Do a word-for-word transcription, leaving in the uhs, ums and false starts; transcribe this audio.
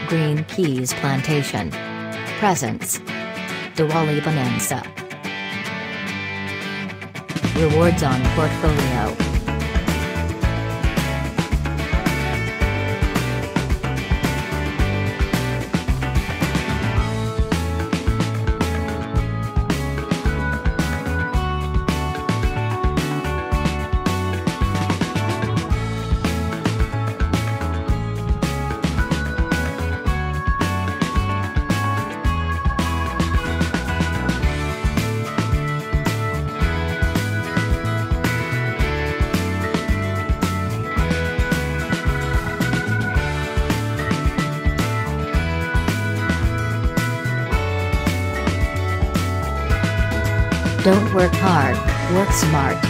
Green Peas Plantation. Presents. Diwali Bonanza. Rewards on portfolio. Don't work hard, work smart.